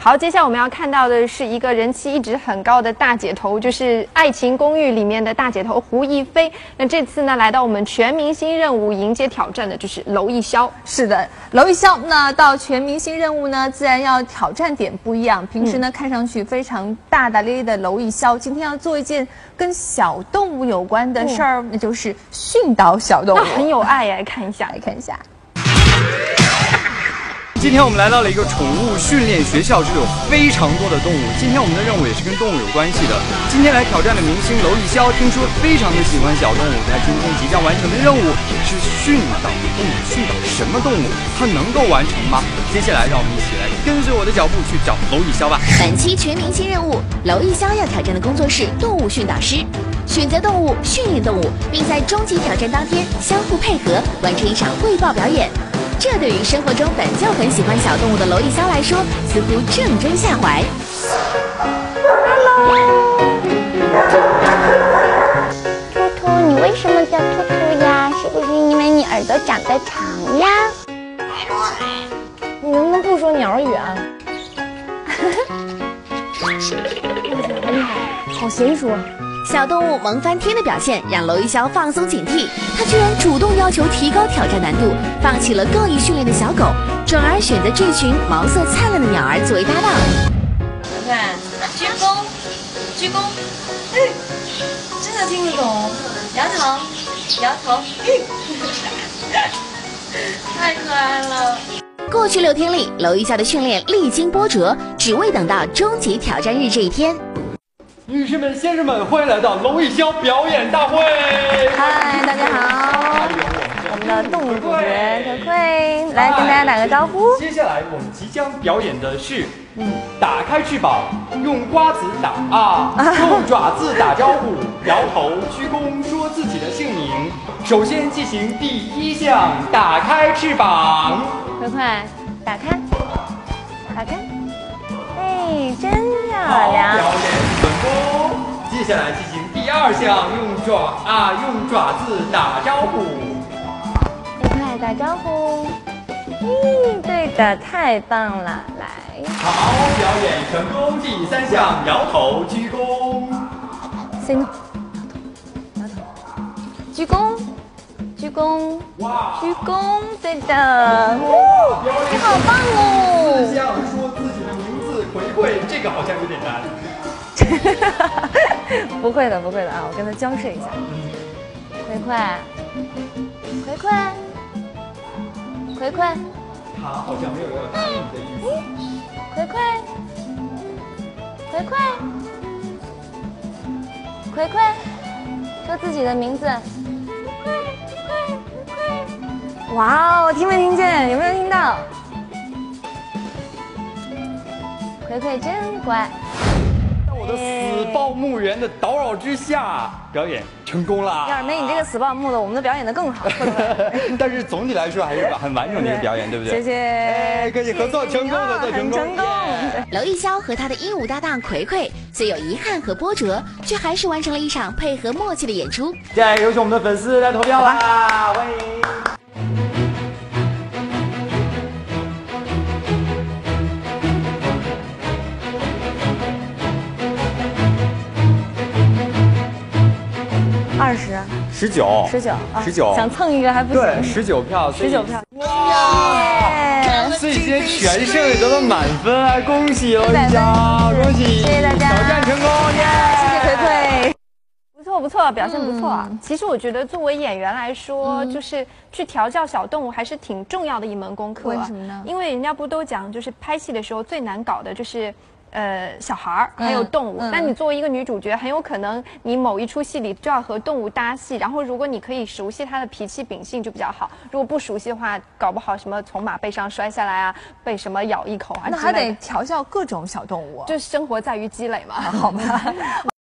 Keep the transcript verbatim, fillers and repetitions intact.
好，接下来我们要看到的是一个人气一直很高的大姐头，就是《爱情公寓》里面的大姐头胡一菲。那这次呢，来到我们全明星任务迎接挑战的就是娄艺潇。 是的，娄艺潇。那到全明星任务呢，自然要挑战点不一样。平时呢，嗯、看上去非常大大咧咧的娄艺潇，今天要做一件跟小动物有关的事儿，嗯、那就是训导小动物。 很有爱呀，来看一下， 来看一下。 今天我们来到了一个宠物训练学校，这里有非常多的动物。今天我们的任务也是跟动物有关系的。今天来挑战的明星娄艺潇，听说非常的喜欢小动物，他今天即将完成的任务是训导动物。训导什么动物？他能够完成吗？接下来让我们一起来跟随我的脚步去找娄艺潇吧。 本期全明星任务，娄艺潇要挑战的工作是动物训导师，选择动物、训练动物，并在终极挑战当天相互配合，完成一场汇报表演。这对于生活中本就很喜欢小动物的娄艺潇来说，似乎正中下怀。 Hello， 兔兔，你为什么叫兔兔呀？是不是因为你耳朵长得长呀？ 你能不能不说鸟语啊？厉害，好娴熟。 小动物萌翻天的表现让娄艺潇放松警惕，他居然主动要求提高挑战难度，放弃了更易训练的小狗，转而选择这群毛色灿烂的鸟儿作为搭档。 看，鞠躬，鞠躬，哎，真的听得懂，摇头，摇头，太可爱了。 过去六天里，娄艺潇的训练历经波折，只为等到终极挑战日这一天。 女士们、先生们，欢迎来到娄艺潇表演大会！ 嗨，大家好，我们的动物主角可慧来跟大家打个招呼。 接下来我们即将表演的是，嗯，打开翅膀，用瓜子打啊，用爪子打招呼，摇头鞠躬说自己的姓名。首先进行第一项，打开翅膀。 快快打开，打开，哎，真漂亮！ 表演成功。接下来进行第二项，用爪啊，用爪子打招呼。 快快打招呼。嗯，对的，太棒了，来。 好，表演成功。第三项，摇头鞠躬。 say no， 摇头，摇头，鞠躬。鞠躬，哇，鞠躬，对的，哦，你好棒哦！ 四项说自己的名字，葵葵，这个好像有点难。 不会的，不会的啊，我跟他交涉一下。葵葵，葵葵，葵葵， 他好像没有要答应的意思。 葵葵，葵葵，葵葵，说自己的名字。哇哦，听没听见？有没有听到？葵葵真乖。 在我的死抱墓园的叨扰之下，表演成功啦！ 要是没你这个死抱墓的，我们的表演得更好。 但是总体来说还是很完整的一个表演，对不对？ 谢谢。哎， 可以合作成功，合作成功。 成功。 娄艺潇和他的鹦鹉搭档葵葵，虽有遗憾和波折，却还是完成了一场配合默契的演出。 接下来有请我们的粉丝来投票吧，欢迎。 二十， 十九， 十九， 十九， 想蹭一个还不行。 对，十九票， 十九票。 哇！所以今天全胜也得到满分，恭喜娄艺潇，恭喜！ 谢谢大家， 挑战成功，耶！ 谢谢葵葵。 不错不错，表现不错啊。嗯、其实我觉得作为演员来说，嗯、就是去调教小动物还是挺重要的一门功课。 为什么呢？ 因为人家不都讲，就是拍戏的时候最难搞的就是。呃，小孩儿还有动物，那、嗯嗯、你作为一个女主角，很有可能你某一出戏里就要和动物搭戏，然后如果你可以熟悉它的脾气秉性就比较好，如果不熟悉的话，搞不好什么从马背上摔下来啊，被什么咬一口啊， 那还得调教各种小动物， 就生活在于积累嘛， 好吧。